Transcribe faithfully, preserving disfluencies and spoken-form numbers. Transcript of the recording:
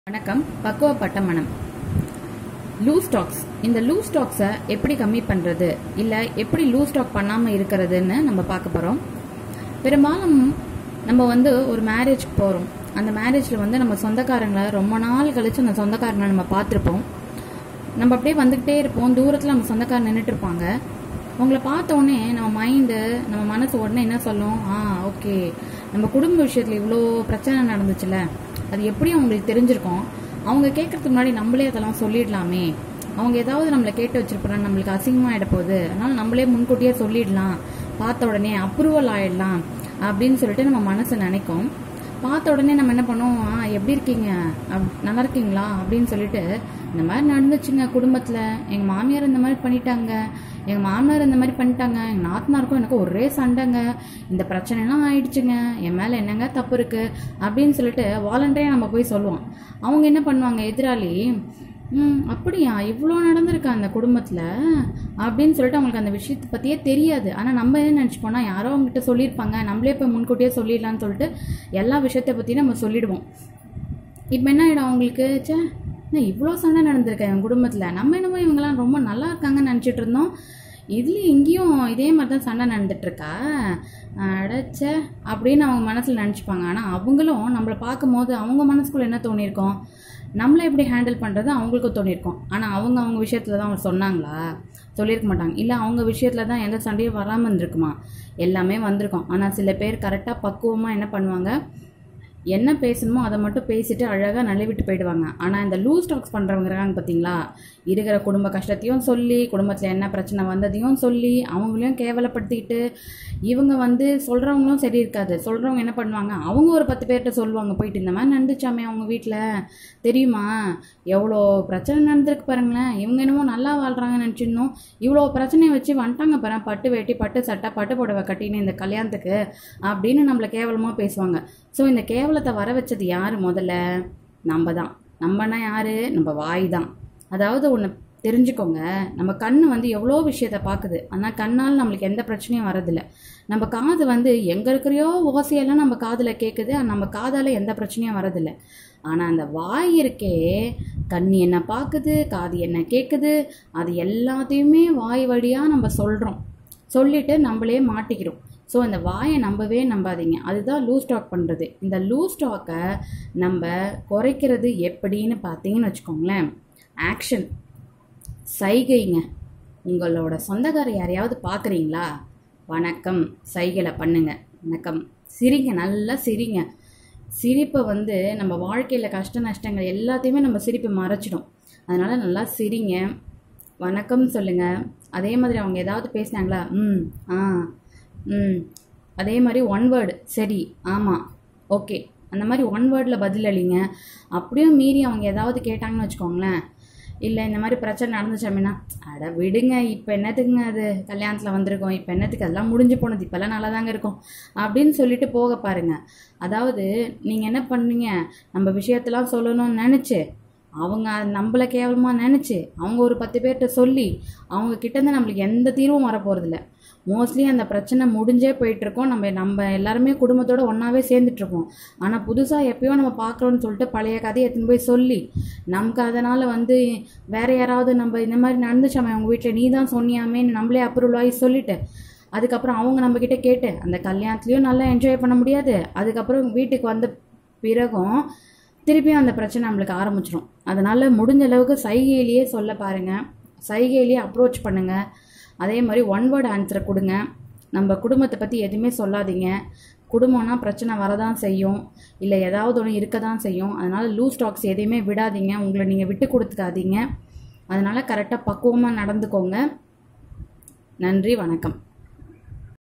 வணக்கம். பக்குவப்பட்ட மனம். Loose stocks. இந்த லூஸ் ஸ்டாக்ஸை எப்படி கம்மி பண்ணுறது, இல்லை எப்படி லூஸ் ஸ்டாக் பண்ணாமல் இருக்கிறதுன்னு நம்ம பார்க்க போகிறோம். பெரும்பாலும் நம்ம வந்து ஒரு மேரேஜ்க்கு போகிறோம். அந்த மேரேஜில் வந்து நம்ம சொந்தக்காரங்களை ரொம்ப நாள் கழித்து அந்த சொந்தக்காரங்களை நம்ம பார்த்துருப்போம். நம்ம அப்படியே வந்துக்கிட்டே இருப்போம். தூரத்தில் நம்ம சொந்தக்காரன் நின்றுட்டு இருப்பாங்க. அவங்கள பார்த்த உடனே நம்ம மைண்டு, நம்ம மனசு உடனே என்ன சொல்லும், ஆ ஓகே, நம்ம குடும்ப விஷயத்தில் இவ்வளோ பிரச்சனை நடந்துச்சுல, அது எப்படியும் அவங்களுக்கு தெரிஞ்சிருக்கோம். அவங்க கேட்கறதுக்கு முன்னாடி நம்மளே அதெல்லாம் சொல்லிடலாமே, அவங்க ஏதாவது நம்மளை கேட்டு வச்சிருப்பாங்க, நம்மளுக்கு அசிங்கமாக ஆகிட போகுது, அதனால நம்மளே முன்கூட்டியே சொல்லிடலாம், பார்த்த உடனே அப்ரூவல் ஆகிடலாம் அப்படின்னு சொல்லிட்டு நம்ம மனசு நினைக்கும். பார்த்த உடனே நம்ம என்ன பண்ணோம், ஆ எப்படி இருக்கீங்க, அப் நல்லா இருக்கீங்களா அப்படின்னு சொல்லிட்டு, இந்த மாதிரி நடந்துச்சுங்க குடும்பத்தில், எங்கள் மாமியார் இந்த மாதிரி பண்ணிட்டாங்க, எங்கள் மாமனார் இந்த மாதிரி பண்ணிட்டாங்க, எங்கள் நாத்தனாருக்கும் எனக்கு ஒரே சண்டைங்க, இந்த பிரச்சனைலாம் ஆயிடுச்சுங்க, என் மேலே என்னங்க தப்பு இருக்குது அப்படின்னு சொல்லிட்டு வாலண்டரியாக நம்ம போய் சொல்லுவோம். அவங்க என்ன பண்ணுவாங்க, எதிராளி, ம் அப்படியா இவ்வளோ நடந்திருக்கா அந்த குடும்பத்தில் அப்படின்னு சொல்லிட்டு அவங்களுக்கு அந்த விஷயத்தை பற்றியே தெரியாது. ஆனால் நம்ம என்ன நினச்சிப்போனா, யாரோ அவங்ககிட்ட சொல்லியிருப்பாங்க, நம்மளே போய் முன்கூட்டியே சொல்லிடலான்னு சொல்லிட்டு எல்லா விஷயத்தை பற்றி நம்ம சொல்லிடுவோம். இப்போ என்ன ஆகிடும் அவங்களுக்கு, சே என்ன இவ்வளோ சண்டை நடந்திருக்கேன் என் குடும்பத்தில், நம்ம என்னமோ இவங்கெல்லாம் ரொம்ப நல்லா இருக்காங்கன்னு நினச்சிட்டு இருந்தோம், இதுலேயும் இங்கேயும் இதே மாதிரி தான் சண்டை நடந்துட்டுருக்கா, அடைச்ச அப்படின்னு அவங்க மனசில் நினச்சிப்பாங்க. ஆனால் அவங்களும் நம்மளை பார்க்கும்போது அவங்க மனசுக்குள்ளே என்ன தோணியிருக்கோம், நம்மளை எப்படி ஹேண்டில் பண்ணுறது அவங்களுக்கும் தோணியிருக்கோம். ஆனால் அவங்க அவங்க விஷயத்தில் தான் அவங்க சொன்னாங்களா, சொல்லியிருக்க மாட்டாங்க. இல்லை அவங்க விஷயத்தில் தான் எந்த சண்டையும் வராமல் இருந்திருக்குமா, எல்லாமே வந்திருக்கும். ஆனால் சில பேர் கரெக்டாக பக்குவமாக என்ன பண்ணுவாங்க, என்ன பேசணுமோ அதை மட்டும் பேசிட்டு அழகாக நழுவிட்டு போயிடுவாங்க. ஆனால் இந்த லூஸ் டாக்ஸ் பண்ணுறவங்க இருக்காங்க பார்த்தீங்களா, இருக்கிற குடும்ப கஷ்டத்தையும் சொல்லி, குடும்பத்தில் என்ன பிரச்சனை வந்ததையும் சொல்லி, அவங்களையும் கேவலப்படுத்திக்கிட்டு, இவங்க வந்து சொல்கிறவங்களும் சரி இருக்காது. சொல்கிறவங்க என்ன பண்ணுவாங்க, அவங்க ஒரு பத்து பேர்கிட்ட சொல்லுவாங்க போயிட்டு, இந்த மாதிரி நடந்துச்சாமே அவங்க வீட்டில் தெரியுமா, எவ்வளோ பிரச்சனை நடந்திருக்கு பாருங்களேன், இவங்க என்னமோ நல்லா வாழ்கிறாங்கன்னு நினச்சிருந்தோம், இவ்வளோ பிரச்சனையை வச்சு வந்துட்டாங்க பாரு, பட்டு வேட்டி பட்டு சட்டை பட்டு புடவை கட்டின்னு இந்த கல்யாணத்துக்கு அப்படின்னு நம்மளை கேவலமாக பேசுவாங்க. ஸோ இந்த கேவலத்தை வர வச்சது யார், முதல்ல நம்ம தான். நம்மனா யார், நம்ம வாய் தான். அதாவது ஒன்று தெரிஞ்சுக்கோங்க, நம்ம கண் வந்து எவ்வளோ விஷயத்தை பார்க்குது, ஆனால் கண்ணால் நம்மளுக்கு எந்த பிரச்சனையும் வரதில்லை. நம்ம காது வந்து எங்கே இருக்கிறையோ ஓசையெல்லாம் நம்ம காதில் கேட்குது, நம்ம காதால் எந்த பிரச்சனையும் வரதில்லை. ஆனால் அந்த வாய் இருக்கே, கண் என்ன பார்க்குது, காது என்ன கேட்குது, அது எல்லாத்தையுமே வாய் வழியாக நம்ம சொல்கிறோம், சொல்லிவிட்டு நம்மளே மாட்டிக்கிறோம். ஸோ இந்த வாயை நம்பவே நம்பாதீங்க. அதுதான் லூஸ் டாக் பண்ணுறது. இந்த லூஸ் டாக்கை நம்ம குறைக்கிறது எப்படின்னு பார்த்தீங்கன்னு வச்சுக்கோங்களேன், ஆக்ஷன், சைகைங்க. உங்களோட சொந்தக்காரர் யாரையாவது பார்க்குறீங்களா, வணக்கம் சைகையில் பண்ணுங்க, வணக்கம், சிரிங்க, நல்லா சிரிங்க. சிரிப்பை வந்து நம்ம வாழ்க்கையில் கஷ்ட நஷ்டங்கள் எல்லாத்தையுமே நம்ம சிரிப்பை மறைச்சிடும். அதனால் நல்லா சிரிங்க, வணக்கம் சொல்லுங்கள். அதே மாதிரி அவங்க ஏதாவது பேசினாங்களா, ம் ஆ ம் அதே மாதிரி ஒன் வேர்டு, சரி ஆமாம் ஓகே, அந்த மாதிரி ஒன் வேர்டில் பதில் அளிங்க. அப்படியும் மீறி அவங்க ஏதாவது கேட்டாங்கன்னு வச்சுக்கோங்களேன், இல்லை இந்த மாதிரி பிரச்சனை நடந்துச்சு அப்படின்னா, அட விடுங்க, இப்போ என்னத்துக்குங்க அது, கல்யாணத்தில் வந்திருக்கோம், இப்போ என்னத்துக்கு, அதெல்லாம் முடிஞ்சு போனது, இப்போல்லாம் நல்லா தாங்க இருக்கும் அப்படின்னு சொல்லிட்டு போக பாருங்கள். அதாவது நீங்கள் என்ன பண்ணீங்க, நம்ம விஷயத்தெல்லாம் சொல்லணும்னு நினச்சி, அவங்க நம்மளை கேவலமாக நினச்சி, அவங்க ஒரு பத்து பேர்கிட்ட சொல்லி, அவங்க கிட்டேருந்து நம்மளுக்கு எந்த தீர்வும் வரப்போகிறதில்ல. மோஸ்ட்லி அந்த பிரச்சனை முடிஞ்சே போயிட்டுருக்கோம். நம்ம நம்ம எல்லாருமே குடும்பத்தோடு ஒன்றாவே சேர்ந்துட்ருக்கோம். ஆனால் புதுசாக எப்பயோ நம்ம பார்க்குறோன்னு சொல்லிட்டு பழைய கதையை எடுத்துன்னு போய் சொல்லி, நமக்கு அதனால் வந்து வேறு யாராவது நம்ம இந்த மாதிரி நடந்துச்சாமே அவங்க வீட்டில், நீ தான் சொன்னியாமேன்னு நம்மளே அப்ரூவல் ஆகி சொல்லிவிட்டு, அதுக்கப்புறம் அவங்க நம்மக்கிட்ட கேட்டு அந்த கல்யாணத்துலேயும் நல்லா என்ஜாய் பண்ண முடியாது. அதுக்கப்புறம் வீட்டுக்கு வந்த பிறகும் திருப்பியும் அந்த பிரச்சனை நம்மளுக்கு ஆரம்பிச்சிடும். அதனால் முடிஞ்ச அளவுக்கு சைகையிலேயே சொல்ல பாருங்கள், சைகையிலேயே அப்ரோச் பண்ணுங்கள். அதே மாதிரி ஒன் வேர்டு ஆன்சரை கொடுங்க. நம்ம குடும்பத்தை பற்றி எதுவுமே சொல்லாதீங்க. குடும்பம்னா பிரச்சனை வரதான் செய்யும், இல்லை ஏதாவது ஒன்று இருக்க தான் செய்யும். அதனால் லூஸ் டாக்ஸ் எதையுமே விடாதீங்க, உங்களை நீங்கள் விட்டு கொடுத்துக்காதீங்க. அதனால் கரெக்டாக பக்குவமாக நடந்துக்கோங்க. நன்றி, வணக்கம்.